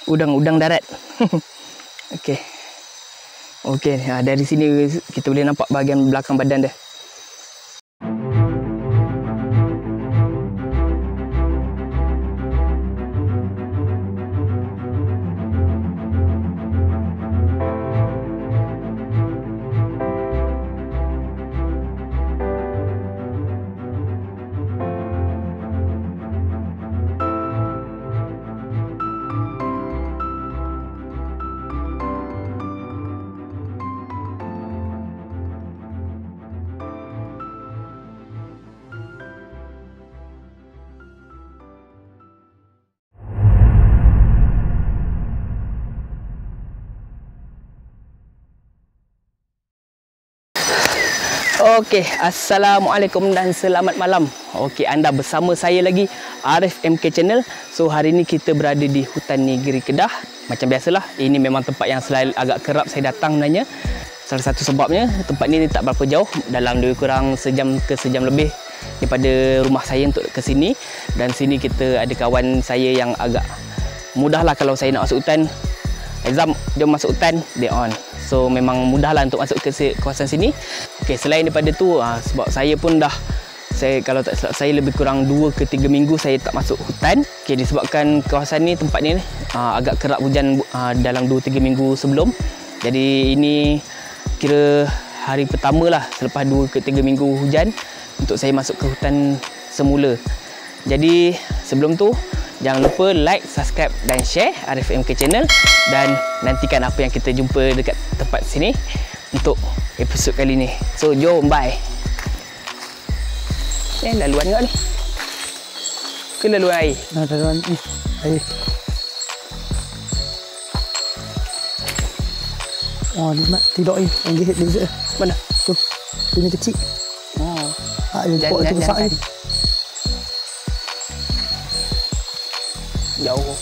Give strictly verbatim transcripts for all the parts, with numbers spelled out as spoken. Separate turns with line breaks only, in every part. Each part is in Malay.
udang-udang darat. Okey. Okey, ha, dari sini kita boleh nampak bahagian belakang badan dia. Okey, assalamualaikum dan selamat malam. Okey, anda bersama saya lagi Arif M K Channel. So hari ni kita berada di hutan negeri Kedah. Macam biasalah, ini memang tempat yang selalu agak kerap saya datang sebenarnya. Salah satu sebabnya tempat ni tak berapa jauh, dalam lebih kurang sejam ke sejam lebih daripada rumah saya untuk ke sini. Dan sini kita ada kawan saya yang agak mudahlah kalau saya nak masuk hutan. Azam, dia masuk hutan, dia on. So memang mudahlah untuk masuk ke kawasan sini. Okey, selain daripada tu, ha, sebab saya pun dah saya kalau tak silap saya lebih kurang dua ke tiga minggu saya tak masuk hutan. Okey, disebabkan kawasan ni, tempat ni ha, agak kerap hujan ha, dalam dua tiga minggu sebelum. Jadi ini kira hari pertama lah selepas dua ke tiga minggu hujan untuk saya masuk ke hutan semula. Jadi sebelum tu jangan lupa like, subscribe dan share Arif M K Channel, dan nantikan apa yang kita jumpa dekat tempat sini untuk episod kali ni. So jom, bye. Eh, laluan juga ni. Ke laluan air?
Nah, laluan ni air. Oh, ni mak tidak ni. Yang gihit dia besar.
Mana?
Tu. Dia kecil.
Oh.
Ah, dia pokok tu besar ni.
Jauh.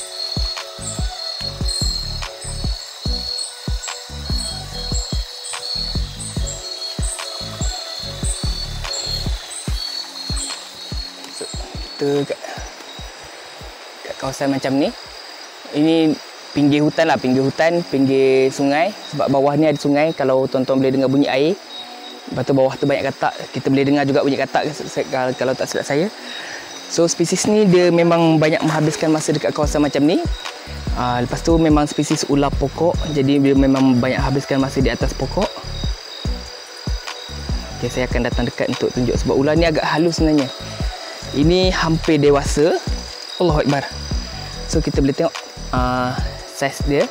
So, kita kat, kat kawasan macam ni. Ini pinggir hutan lah, pinggir hutan, pinggir sungai. Sebab bawah ni ada sungai, kalau tuan-tuan boleh dengar bunyi air. Lepas tu bawah tu banyak katak. Kita boleh dengar juga bunyi katak kalau tak silap saya. So spesies ni dia memang banyak menghabiskan masa dekat kawasan macam ni. Uh, lepas tu memang spesies ular pokok, jadi dia memang banyak habiskan masa di atas pokok. Okay, saya akan datang dekat untuk tunjuk sebab ular ni agak halus sebenarnya. Ini hampir dewasa. Allahu Akbar. So kita boleh tengok uh, saiz dia.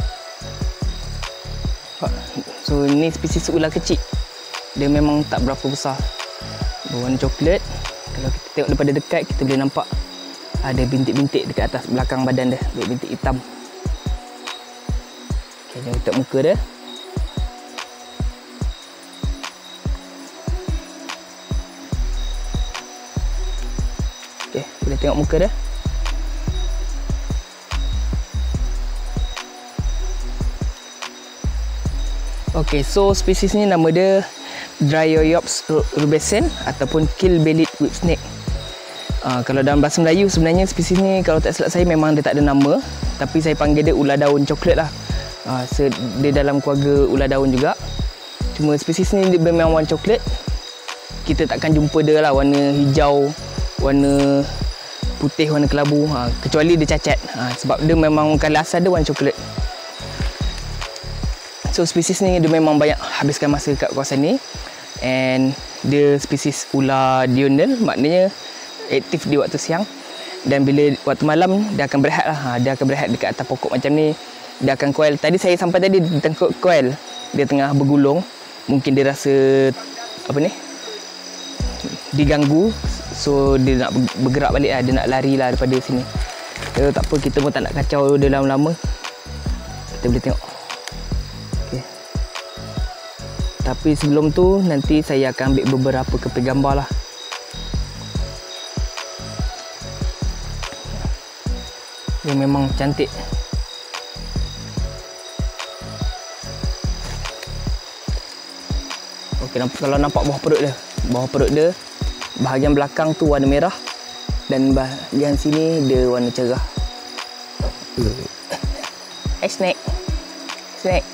So ni spesies ular kecil. Dia memang tak berapa besar. Berwarna coklat. Kalau kita tengok daripada dekat, kita boleh nampak ada bintik-bintik dekat atas belakang badan dia, bintik hitam. Okay, jom kita muka dia. Okay, boleh tengok muka dia. Okay, so spesies ni nama dia Dryops rubescens ataupun kill-bellied whip snake. Uh, kalau dalam bahasa Melayu sebenarnya spesies ni kalau tak silap saya memang dia tak ada nama, tapi saya panggil dia ular daun coklat lah. Uh, so, dia dalam keluarga ular daun juga. Cuma spesies ni dia memang warna coklat. Kita takkan jumpa dia lah warna hijau, warna putih, warna kelabu. Uh, kecuali dia cacat. Uh, sebab dia memang kalau asal dia warna coklat. So spesies ni dia memang banyak habiskan masa kat kawasan ni. And dia spesies ular diurnal, maknanya aktif di waktu siang. Dan bila waktu malam dia akan berehat lah. Ha, dia akan berehat dekat atas pokok macam ni. Dia akan coil. Tadi saya sampai tadi di tengah coil. Dia tengah bergulung. Mungkin dia rasa apa ni, diganggu. So dia nak bergerak balik lah. Dia nak lari lah daripada sini. So, tak apa, kita pun tak nak kacau dia lama-lama. Kita boleh tengok. Tapi sebelum tu nanti saya akan ambil beberapa keping gambar lah. Dia memang cantik. Okey, kalau nampak bawah perut dia, bawah perut dia bahagian belakang tu warna merah dan bahagian sini dia warna cerah. Hai snake. Snake.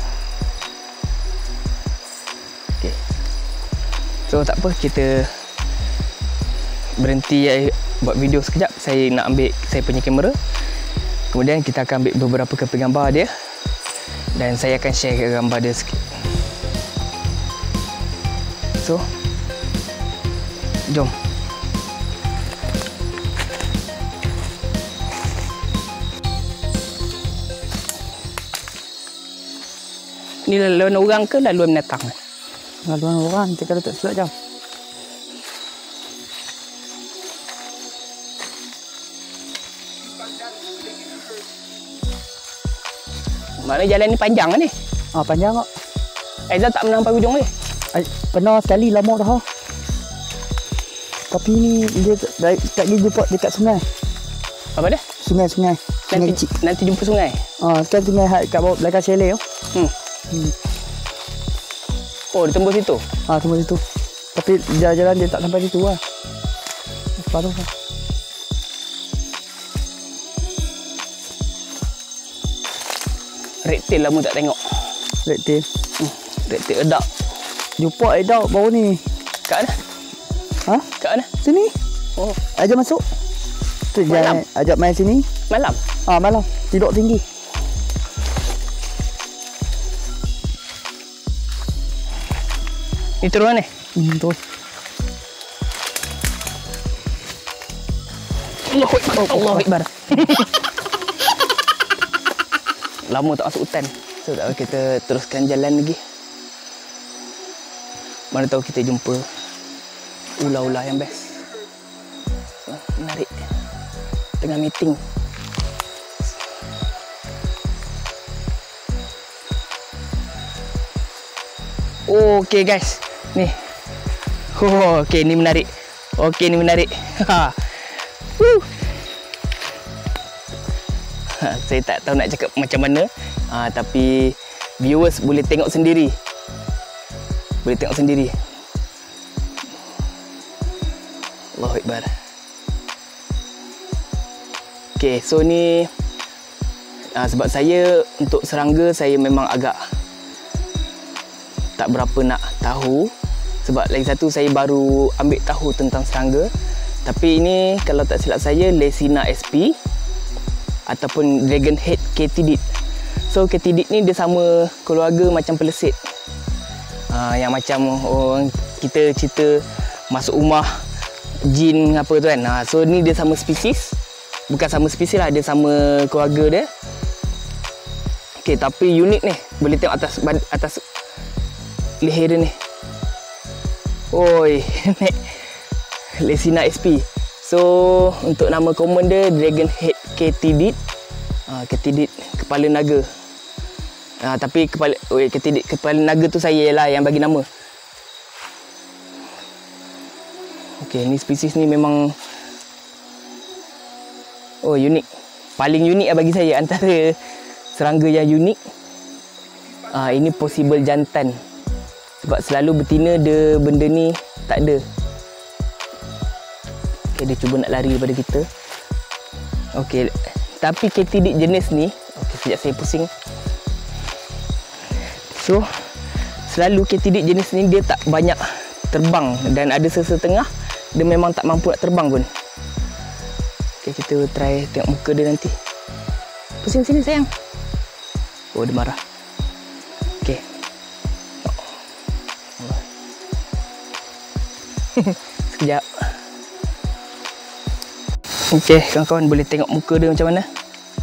Okay. So tak apa, kita berhenti eh, buat video sekejap. Saya nak ambil saya punya kamera. Kemudian kita akan ambil beberapa kopi gambar dia. Dan saya akan share gambar dia sikit. So, jom. Ni laluan orang ke laluan binatang?
Laluan orang, kita kalau tak silap jam.
Mana jalan ni panjang ni?
Ah, panjang kok.
Aizal tak pernah sampai hujung ni?
Ay, pernah sekali lama dah. Tapi ni dia tak tak pergi jumpa dekat sungai.
Apa dia?
Sungai sungai. Sungai
Nanti,
kecil.
nanti jumpa sungai.
Ah, sekarang sungai kat bawah belakang chalet tu.
Hmm.
Hmm.
Oh, dia tembus situ.
Ah, tembus situ. Tapi jalan-jalan dia tak sampai situ lah. Separuh lah.
Reptil lama tak tengok.
Reptil.
Hmm. Reptil edak.
Jumpa edak baru ni.
Kat mana?
Ha?
Kat mana?
Sini.
Oh,
Ajak masuk. Tu
Malam?
jangan ajak main sini.
malam.
Ah, malam. Tidur tinggi.
Ni turun ni.
Hmm, tu.
Allahu Akbar. Oh, Allahu Akbar. Lama tak masuk hutan. So, tak apa, kita teruskan jalan lagi. Mana tahu kita jumpa ular-ular yang best. So, menarik. Tengah meeting. Oh, okay guys. Ni. Oh, okay, ni menarik. Okay, ni menarik. Ha. Woo. Ha, saya tak tahu nak cakap macam mana. Ha, tapi viewers boleh tengok sendiri. Boleh tengok sendiri. Allahu Akbar. Okay, so ni ha, sebab saya untuk serangga saya memang agak tak berapa nak tahu. Sebab lagi satu saya baru ambil tahu tentang serangga. Tapi ini kalau tak silap saya Lesina S P ataupun Dragon Head Katydid. So Katydid ni dia sama keluarga macam pelesit. Ha, yang macam orang kita cerita masuk rumah jin apa tu kan. Ha, so ni dia sama spesies. Bukan sama spesies lah, dia sama keluarga dia. Okay, tapi unik ni. Boleh tengok atas atas leher dia ni. Oi, Lesina S P. So untuk nama common dia Dragon Head Katydid. Ah, Katydid kepala naga. Ah, tapi kepala oi Katydid kepala naga tu saya lah yang bagi nama. Okey, ni spesies ni memang oh unik. Paling unik lah bagi saya antara serangga yang unik. Ah, ini possible jantan. Sebab selalu betina dia benda ni tak ada. Okay, dia cuba nak lari daripada kita. Okay, tapi Katydid jenis ni, okay, sekejap saya pusing. So, selalu Katydid jenis ni dia tak banyak terbang. Dan ada sesetengah dia memang tak mampu nak terbang pun. Okay, kita try tengok muka dia nanti. Pusing sini sayang. Oh, dia marah. Okay. Sekejap. Okey, kawan-kawan boleh tengok muka dia macam mana.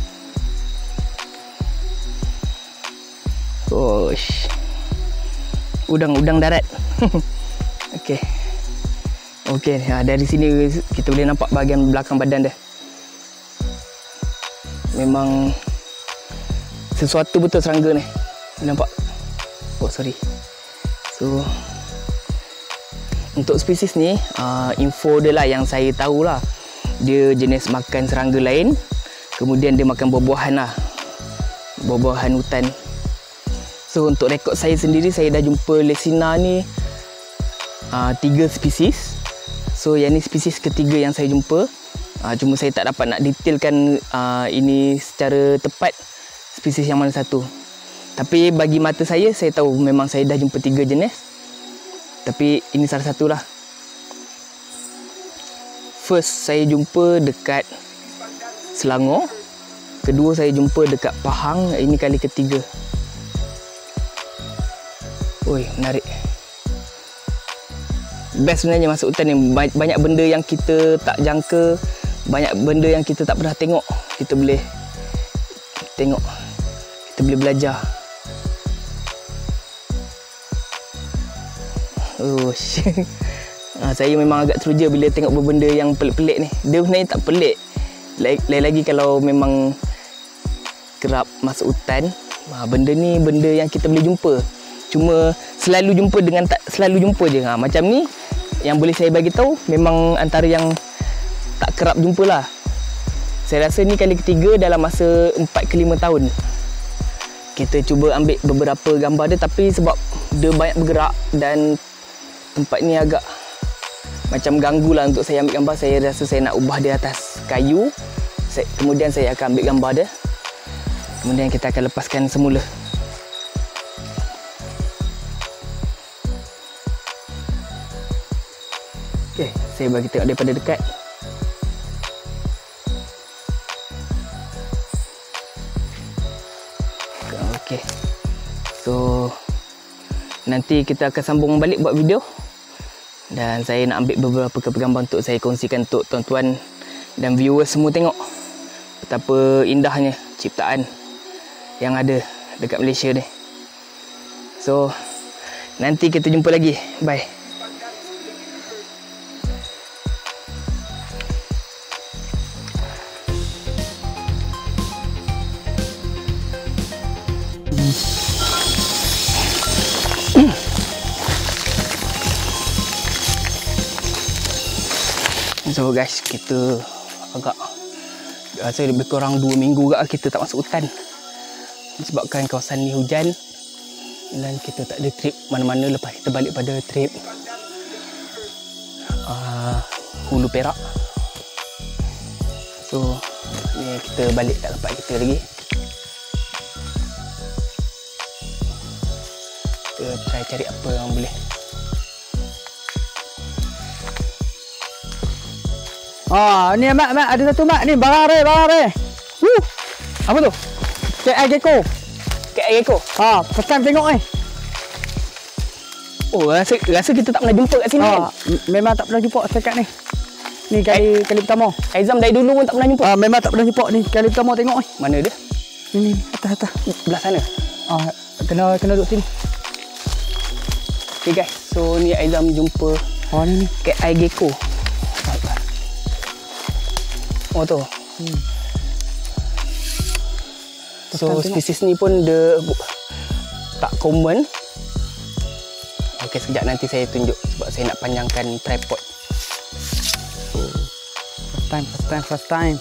Osh. Udang-udang darat. Okey. Okey, ha, dari sini kita boleh nampak bahagian belakang badan dia. Memang sesuatu betul serangga ni. Nampak? Oh, sorry. So untuk spesies ni, uh, info dia lah yang saya tahu lah. Dia jenis makan serangga lain. Kemudian dia makan buah-buahan lah. Buah-buahan hutan. So untuk rekod saya sendiri, saya dah jumpa Lesina ni uh, tiga spesies. So yang ni spesies ketiga yang saya jumpa. uh, Cuma saya tak dapat nak detailkan uh, ini secara tepat. spesies yang mana satu. Tapi bagi mata saya, saya tahu memang saya dah jumpa tiga jenis. Tapi ini salah satu lah. First saya jumpa dekat Selangor. Kedua saya jumpa dekat Pahang. Ini kali ketiga. Oi, menarik. Best sebenarnya masuk hutan ni. Banyak benda yang kita tak jangka. Banyak benda yang kita tak pernah tengok. Kita boleh tengok. Kita boleh belajar. Oh, ha, saya memang agak teruja bila tengok benda yang pelik-pelik ni. Dia sebenarnya tak pelik. Lain lagi kalau memang kerap masuk hutan. Ha, benda ni benda yang kita boleh jumpa. Cuma selalu jumpa dengan tak selalu jumpa je. Ha, macam ni yang boleh saya bagi tahu memang antara yang tak kerap jumpa lah. Saya rasa ni kali ketiga dalam masa empat ke lima tahun. Kita cuba ambil beberapa gambar dia, tapi sebab dia banyak bergerak dan tempat ni agak macam ganggu lah untuk saya ambil gambar. Saya rasa saya nak ubah dia atas kayu. Saya, kemudian saya akan ambil gambar dia. Kemudian kita akan lepaskan semula. Okay, saya bagi tengok daripada dekat. Okay. So, nanti kita akan sambung balik buat video. Dan saya nak ambil beberapa gambar untuk saya kongsikan untuk tuan-tuan dan viewers semua tengok betapa indahnya ciptaan yang ada dekat Malaysia ni. So, nanti kita jumpa lagi. Bye. So guys, kita agak rasa lebih kurang dua minggu agak kita tak masuk hutan. Sebabkan kawasan ni hujan dan kita tak ada trip mana-mana. Lepas kita balik pada trip uh, Hulu Perak. So ni kita balik kat tempat kita lagi. Kita try cari apa yang boleh.
Ah, ni mak, mak ada satu mak ni, barang re, barang re. Huh.
Apa tu?
Cat air gecko.
Cat air gecko.
Ha, first time tengok ni.
Oh, rasa rasa kita tak pernah jumpa kat sini
ha,
kan?
Memang tak pernah jumpa sekat ni. Ni kali eh, kali pertama.
Aizam dari dulu pun tak pernah jumpa.
Ah, memang tak pernah jumpa ni, kali pertama tengok ni.
Mana dia?
Ni ni, atas atas.
Belah sana.
Ah, kena kena duduk sini.
Okay guys, so ni Aizam jumpa
oh ni ni
cat air gecko. Oh tu. Hmm. So spesies ni pun dia tak common. Okey, sekejap nanti saya tunjuk sebab saya nak panjangkan tripod.
First time, first time, first time.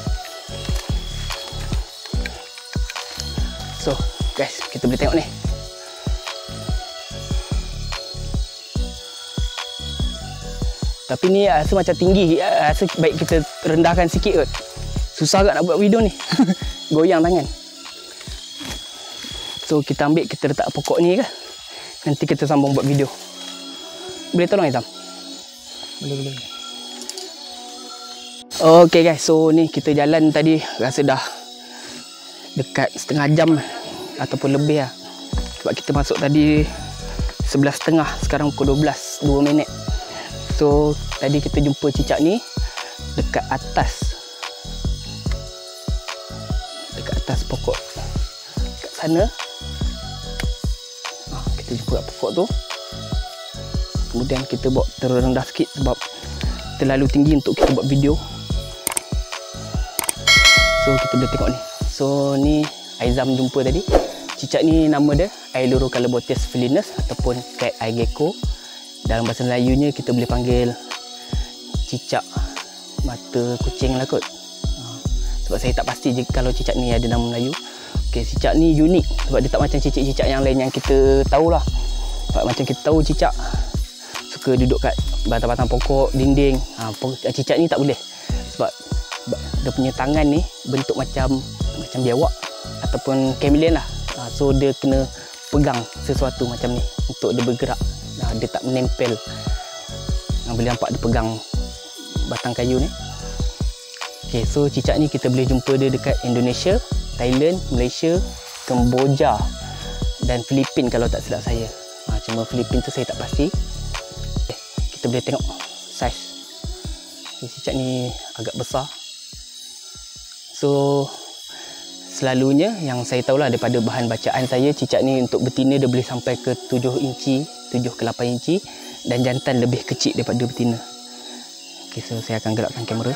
So guys, kita boleh tengok ni. Tapi ni rasa macam tinggi. Rasa baik kita rendahkan sikit kot. Susah agak nak buat video ni. Goyang tangan. So kita ambil, kita letak pokok ni ke. Nanti kita sambung buat video. Boleh tolong Aizam?
Boleh, boleh.
Okay guys, so ni kita jalan tadi. Rasa dah dekat setengah jam ataupun lebih lah. Sebab kita masuk tadi sebelas tiga puluh. Sekarang pukul dua belas, dua minit. So tadi kita jumpa cicak ni dekat atas dekat atas pokok kat sana. Ha, kita jumpa kat pokok tu. Kemudian kita bawa terendah sikit sebab terlalu tinggi untuk kita buat video. So kita boleh tengok ni. So ni Aizam jumpa tadi. Cicak ni nama dia Ailurocalabotes felinus ataupun cat air gecko. Dalam bahasa Melayunya kita boleh panggil cicak mata kucing lah kot. Sebab saya tak pasti je kalau cicak ni ada nama Melayu. Okey, cicak ni unik sebab dia tak macam cicak-cicak yang lain yang kita tahulah. Sebab macam kita tahu cicak suka duduk kat batang-batang pokok, dinding. Ha, cicak ni tak boleh. Sebab dia punya tangan ni bentuk macam macam biawak ataupun chameleon lah. Ha, so dia kena pegang sesuatu macam ni untuk dia bergerak. Ha, dia tak menempel. Ha, boleh nampak dia pegang batang kayu ni. Okay, so cicak ni kita boleh jumpa dia dekat Indonesia, Thailand, Malaysia, Kemboja dan Filipin kalau tak silap saya. Ha, cuma Filipin tu saya tak pasti. Okay, kita boleh tengok saiz. Okay, cicak ni agak besar. So selalunya yang saya tahulah daripada bahan bacaan saya, cicak ni untuk betina dia boleh sampai ke tujuh inci, tujuh ke lapan inci dan jantan lebih kecil daripada betina. Okay, so saya akan gerakkan kamera.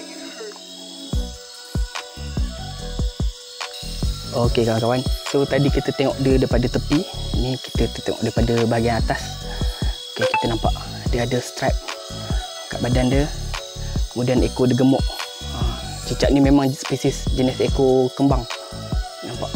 Okey kawan-kawan, so tadi kita tengok dia daripada tepi, ni kita tengok daripada bahagian atas. Okey, kita nampak dia ada stripe kat badan dia, kemudian ekor dia gemuk. Ha, cicak ni memang spesies jenis ekor kembang, nampak.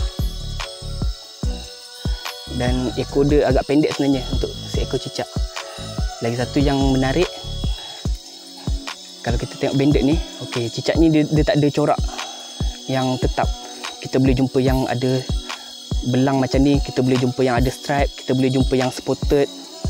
Dan ekor dia agak pendek sebenarnya untuk seekor cicak. Lagi satu yang menarik, kalau kita tengok banded ni, okey, cicak ni dia, dia tak ada corak yang tetap. Kita boleh jumpa yang ada belang macam ni, kita boleh jumpa yang ada stripe, kita boleh jumpa yang spotted. Ha.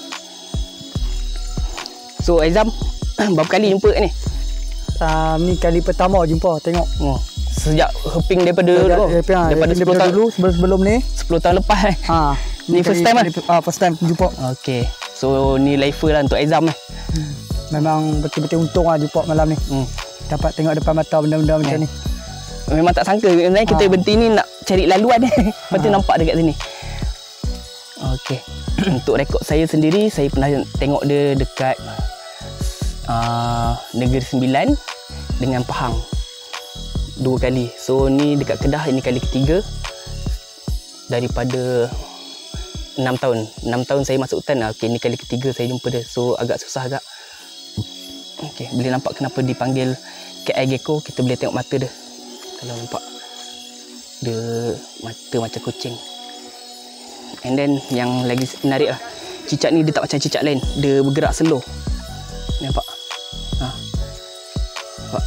So Aizam, berapa kali jumpa ni?
Uh, ni kali pertama jumpa, tengok.
Oh, sejak heping daripada
Sejak,
dulu.
daripada,
daripada sepuluh tahun
dulu sebelum, sebelum ni.
sepuluh tahun lepas eh.
Ha,
ni, ni first time kan?
Ah, first time jumpa.
Okey. So ni lifer lah untuk Aizam eh.
Hmm. Memang betul-betul untung lah jumpa malam ni. Hmm. Dapat tengok depan mata benda-benda macam
eh.
ni.
Memang tak sangka sebenarnya kita ha. berhenti ni nak cari laluan eh. Lepas tu ha. nampak dekat sini. Okey. Untuk rekod saya sendiri, saya pernah tengok dia dekat uh, Negeri Sembilan dengan Pahang dua kali. So ni dekat Kedah, ini kali ketiga daripada enam tahun. enam tahun saya masuk hutan. Okey, ni kali ketiga saya jumpa dia. So agak susah agak. Okey, boleh nampak kenapa dipanggil cat eye gecko. Kita boleh tengok mata dia. Kalau nampak dia mata macam kucing. And then yang lagi menarik lah, cicak ni dia tak macam cicak lain, dia bergerak slow. Nampak? Ha. Nampak?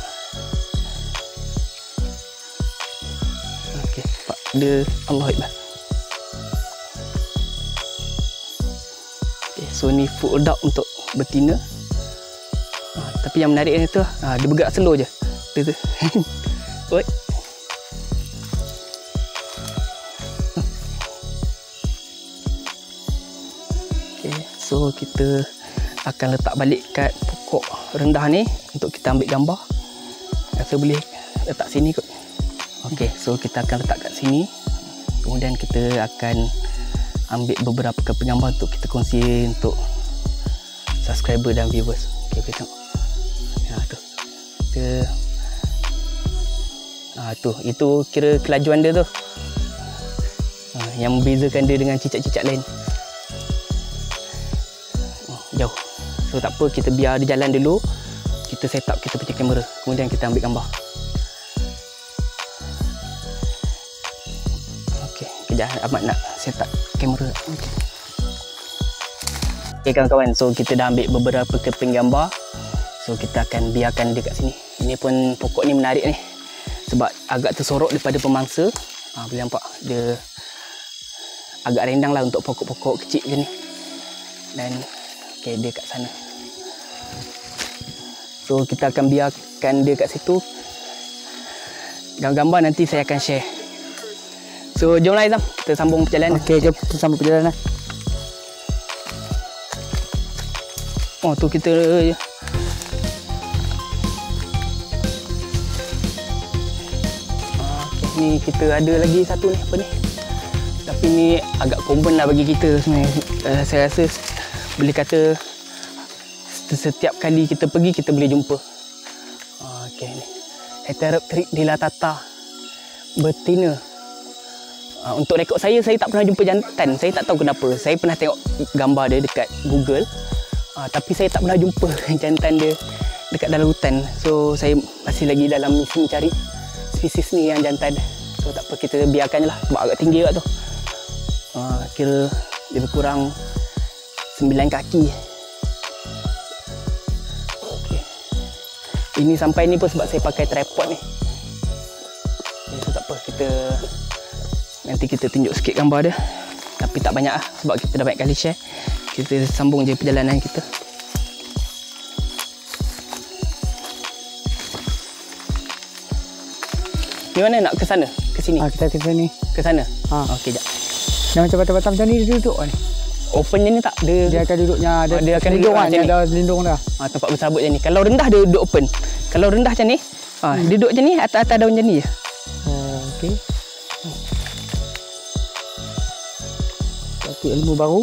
Okey, nampak dia Allah Akbar. Okay, so ni full dog untuk betina. Ha, tapi yang menarik ni tu, ha, dia bergerak slow je. Dia tu. Oi. So kita akan letak balik kat pokok rendah ni untuk kita ambil gambar. Rasa boleh letak sini kot. Okey, so kita akan letak kat sini. Kemudian kita akan ambil beberapa keping gambar untuk kita kongsi untuk subscriber dan viewers. Okey, kita tengok. Ya tu. Kita ah tu, itu kira kelajuan dia tu. Ha, yang membezakan dia dengan cicak-cicak lain. Jauh. So tak apa, kita biar dia jalan dulu. Kita set up kita punya kamera, kemudian kita ambil gambar. Okey, kejap Ahmad nak set up kamera. Okey. Okey kawan-kawan, so kita dah ambil beberapa keping gambar. So kita akan biarkan dia kat sini. Ini pun pokok ni menarik ni, sebab agak tersorok daripada pemangsa. Ha, boleh nampak dia agak rendang lah untuk pokok-pokok kecil macam ni. Dan okay, dia kat sana. So kita akan biarkan dia kat situ. Gambar-gambar nanti saya akan share. So jomlah Aizam, kita sambung perjalanan.
Okey, jom kita sambung perjalanan.
Oh tu kita okay, ni kita ada lagi satu ni, apa ni? Tapi ni agak common lah bagi kita sebenarnya. Uh, saya rasa boleh kata setiap kali kita pergi kita boleh jumpa. Okey ni. Heteropteryx dilatata betina. Uh, untuk rekod saya, saya tak pernah jumpa jantan. Saya tak tahu kenapa. Saya pernah tengok gambar dia dekat Google. Uh, tapi saya tak pernah jumpa jantan dia dekat dalam hutan. So saya masih lagi dalam misi mencari spesies ni yang jantan. So tak apa, kita biarkan je lah. Sebab agak tinggi kat tu. Uh, kira lebih kurang sembilan kaki. Okay. Ini sampai ni pun sebab saya pakai tripod ni. Okay, so tak apa, kita kita nanti kita tunjuk sikit gambar dia. Tapi tak banyak lah sebab kita dah banyak kali share. Kita sambung je perjalanan kita. Ni mana nak ke sana? Ke sini?
Ha, kita ke sini.
Ke sana?
Ha.
Okey, jap.
Yang macam batam-batam macam ni dia duduk kan?
Opennya ni tak? Dia,
Dia akan duduknya ada
Oh, dia akan
selindung
duduk
kan?
macam
Dia
ni.
ada selindung dah.
ha, tempat bersabut macam ni. Kalau rendah dia duduk open. Kalau rendah macam ni, ha,
Hmm.
dia duduk macam ni, atas-atas daun macam ni je.
Oh, okey. Satu ilmu baru.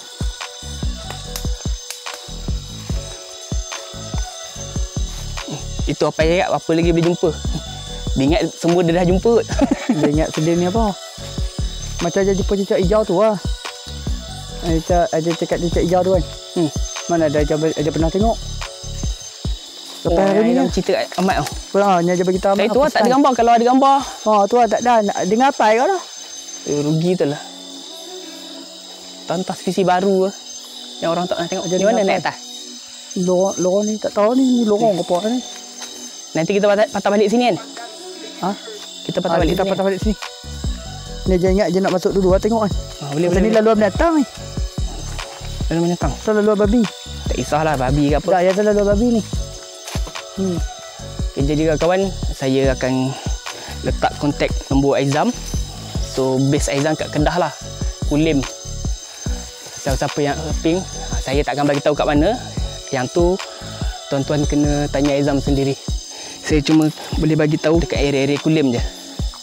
Itu apa ya? Apa lagi boleh jumpa? Dia ingat semua dia dah jumpa.
Dia ingat sedih ni apa? Macam dia jumpa cicak hijau tu lah. Ada, ada cakap cicak hijau tu kan?
Hmm.
Mana ada, ada, ada pernah tengok? Lepas
Oh,
hari ni
yang
kan?
cerita kat Ahmad tu.
Ha, ni dia bagi tahu.
Tapi tu lah, tak ada gambar. Kalau ada gambar,
Ha, tu lah tak ada. Nak dengar apa kau dah?
eh, rugi tu lah. Tonton spesi baru ke. Yang orang tak pernah tengok.
Jadi
Di mana
apa?
naik atas?
Lorong, lorong ni tak tahu ni lorong apa ni.
Nanti kita patah, patah balik sini kan?
Ha?
Kita patah
Ha,
balik
kita
sini.
patah balik sini. Ni dia ingat dia nak masuk dulu lah tengok kan.
Ha, boleh,
Macam
boleh.
ni laluan binatang ni.
Lalu menyekang.
Tu laluan babi.
Tak kisahlah babi ke apa.
Tak, yang tu laluan babi ni. Hmm.
Okay, jadi kawan, saya akan letak kontak nombor Aizam. So base Aizam kat Kedah lah, Kulim. Siapa-siapa yang ping, saya tak akan bagi tahu kat mana. Yang tu tuan-tuan kena tanya Aizam sendiri. Saya cuma boleh bagi tahu dekat area-area Kulim je.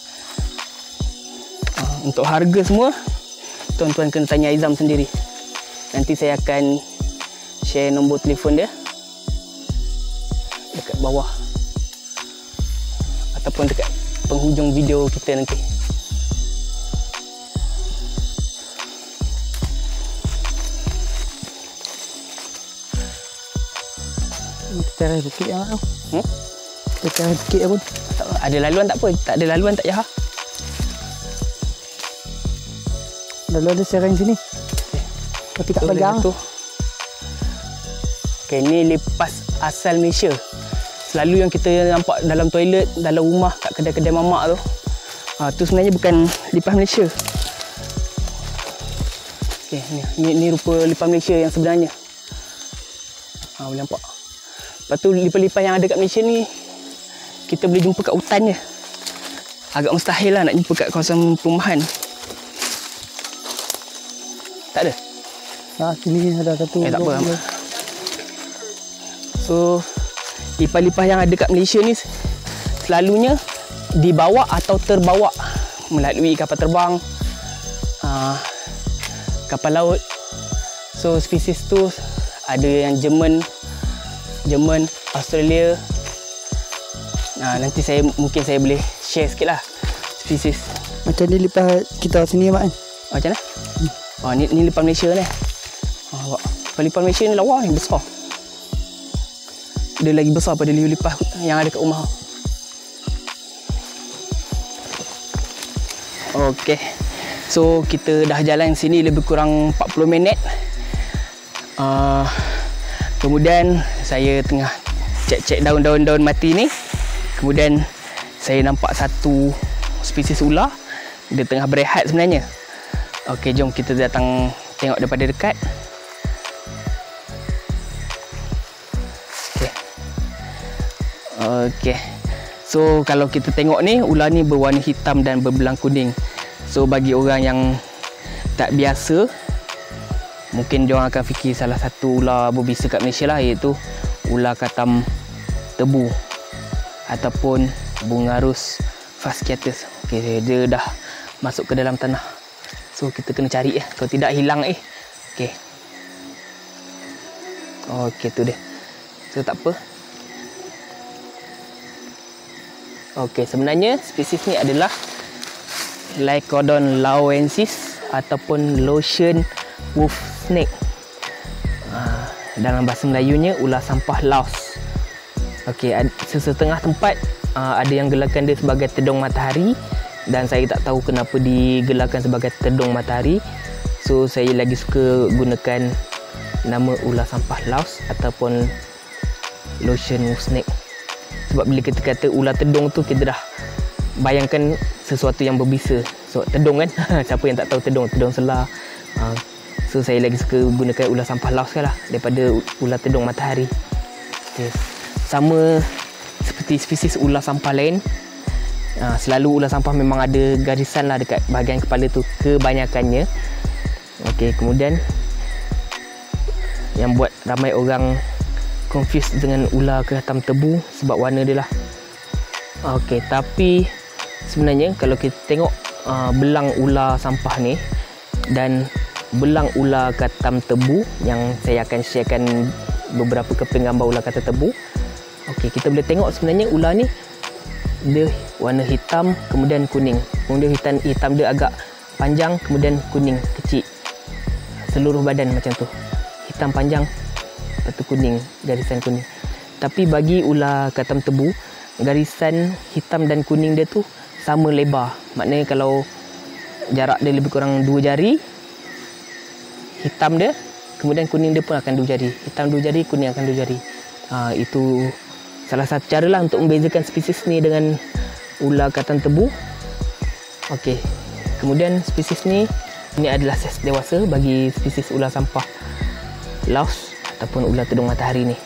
Untuk harga semua, tuan-tuan kena tanya Aizam sendiri. Nanti saya akan share nombor telefon dia dekat bawah ataupun dekat penghujung video kita nanti.
Kita cari bukit yang tu.
Hmm?
Kita cari bukit pun.
Tak apa, ada laluan tak apa, tak ada laluan tak payah.
Lalu ada serang sini. Tapi tak pegang.
Tu. Okay, ni lipas asal Malaysia. Selalu yang kita nampak dalam toilet, dalam rumah, kat kedai-kedai mamak tu. Ha, tu sebenarnya bukan lipas Malaysia. Okay, ni, ni, ni rupa lipas Malaysia yang sebenarnya. Ha, boleh nampak. Lepas tu lipas-lipas yang ada kat Malaysia ni, kita boleh jumpa kat hutan je. Agak mustahil lah nak jumpa kat kawasan perumahan. Tak ada?
Ha, sini ada satu.
Eh, tak apa. So, lipas-lipas yang ada kat Malaysia ni selalunya dibawa atau terbawa melalui kapal terbang, uh, kapal laut. So, spesies tu ada yang Jerman, Jerman, Australia. Nah, nanti saya mungkin saya boleh share sikit lah spesies.
Macam ni lipas kita sini Mak kan?
Oh, macam mana? Hmm. Oh, ni, ni lipas Malaysia ni. Oh, lipas Malaysia ni lawa ni, besar. Dia lagi besar pada lipas yang ada kat rumah. Okey. So, kita dah jalan sini lebih kurang empat puluh minit. Uh, kemudian, saya tengah cek-cek daun-daun-daun mati ni. Kemudian, saya nampak satu spesies ular. Dia tengah berehat sebenarnya. Okey, jom kita datang tengok daripada dekat. Okey. Okey. So, kalau kita tengok ni, ular ni berwarna hitam dan berbelang kuning. So, bagi orang yang tak biasa, mungkin diorang akan fikir salah satu ular berbisa kat Malaysia lah, iaitu ular katam tebu ataupun bungarus fasciatus. Okey, dia dah masuk ke dalam tanah. So, kita kena cari eh. Kalau tidak, hilang eh. Okey. Okey, tu dia. So, tak apa. Okey, sebenarnya spesies ni adalah Lycodon laoensis ataupun Laotian wolf snake. Ha, dalam bahasa Melayunya, ular sampah Laos. Okey, sesetengah tempat uh, ada yang gelarkan dia sebagai tedung matahari, dan saya tak tahu kenapa digelarkan sebagai tedung matahari. So, saya lagi suka gunakan nama ular sampah Laos ataupun Laotian wolf snake. Sebab bila kita kata ular tedung tu, kita dah bayangkan sesuatu yang berbisa. So tedung kan, siapa yang tak tahu tedung, tedung selar. uh, So saya lagi suka gunakan ular sampah Laos lah daripada ular tedung matahari. Okay. Sama seperti spesies ular sampah lain, uh, selalu ular sampah memang ada garisan lah dekat bahagian kepala tu, kebanyakannya. Okay, kemudian yang buat ramai orang confused dengan ular kehitam tebu sebab warna dia lah. Okay, tapi sebenarnya kalau kita tengok uh, belang ular sampah ni dan belang ular katam tebu, yang saya akan sharekan beberapa keping gambar ular katam tebu. Okey, kita boleh tengok sebenarnya ular ni dia warna hitam kemudian kuning. Kemudian hitam hitam dia agak panjang kemudian kuning kecil. Seluruh badan macam tu. Hitam panjang lepas tu kuning, garisan kuning. Tapi bagi ular katam tebu, garisan hitam dan kuning dia tu sama lebar. Maknanya kalau jarak dia lebih kurang dua jari, hitam dia, kemudian kuning dia pun akan dua jari. Hitam dua jari, kuning akan dua jari. Ha, itu salah satu cara lah untuk membezakan spesies ni dengan ular katam tebu. Okey. Kemudian spesies ni, ini adalah saiz dewasa bagi spesies ular sampah Laos ataupun ular tedung matahari ni.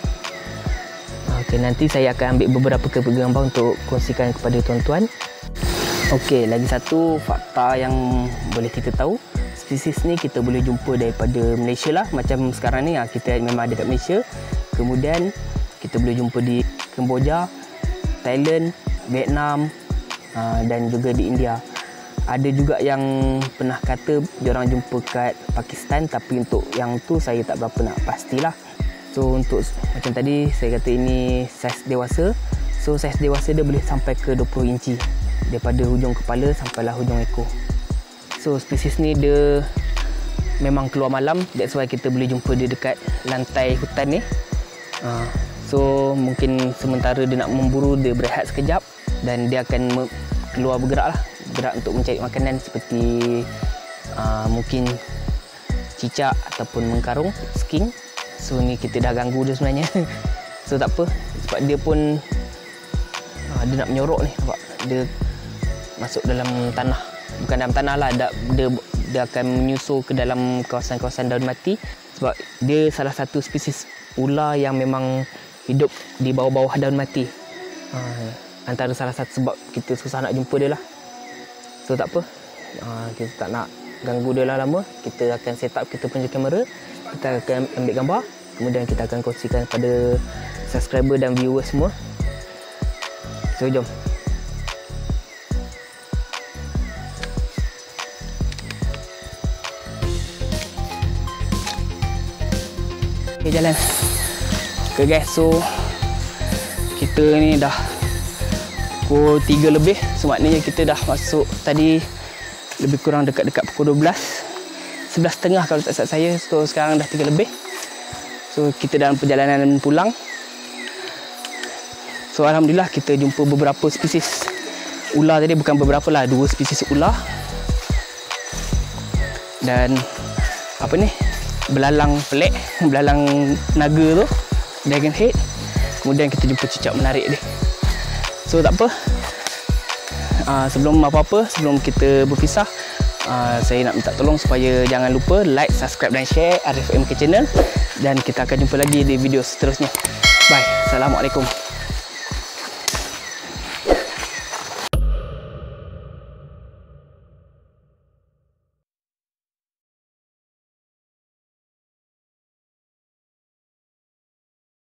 Okey, nanti saya akan ambil beberapa gambar untuk kongsikan kepada tuan-tuan. Okey, lagi satu fakta yang boleh kita tahu, spesies ni kita boleh jumpa daripada Malaysia lah. Macam sekarang ni kita memang ada kat Malaysia. Kemudian kita boleh jumpa di Kemboja, Thailand, Vietnam dan juga di India. Ada juga yang pernah kata diorang jumpa kat Pakistan, tapi untuk yang tu saya tak berapa nak pastilah. So untuk macam tadi saya kata ini saiz dewasa. So saiz dewasa dia boleh sampai ke dua puluh inci daripada hujung kepala sampailah hujung ekor. So spesies ni dia memang keluar malam, that's why kita boleh jumpa dia dekat lantai hutan ni. Uh, so mungkin sementara dia nak memburu, dia berehat sekejap dan dia akan keluar bergerak lah, bergerak untuk mencari makanan seperti uh, mungkin cicak ataupun mengkarung, skink. So ni kita dah ganggu dia sebenarnya. So tak apa, sebab dia pun uh, dia nak menyorok ni, nampak dia masuk dalam tanah. Bukan dalam tanah lah, dia, dia, dia akan menyusul ke dalam kawasan-kawasan daun mati. Sebab dia salah satu spesies ular yang memang hidup di bawah-bawah daun mati. Ha, antara salah satu sebab kita susah nak jumpa dia lah. So tak apa, ha, kita tak nak ganggu dia lah lama. Kita akan set up kita punya kamera, kita akan ambil gambar, kemudian kita akan kongsikan kepada subscriber dan viewer semua. So jom. Okay, jalan. Okay guys, so kita ni dah pukul tiga lebih. So maknanya kita dah masuk tadi lebih kurang dekat-dekat pukul dua belas, sebelas tiga puluh kalau tak salah saya. So sekarang dah tiga lebih. So kita dalam perjalanan pulang. So alhamdulillah kita jumpa beberapa spesies ular tadi. Bukan beberapa lah, dua spesies ular. Dan apa ni, belalang pelik, belalang naga tu, dragon head. Kemudian kita jumpa cicak menarik dia. So tak apa, uh, sebelum apa-apa, sebelum kita berpisah, uh, saya nak minta tolong supaya jangan lupa like, subscribe dan share R F M K Channel. Dan kita akan jumpa lagi di video seterusnya. Bye. Assalamualaikum.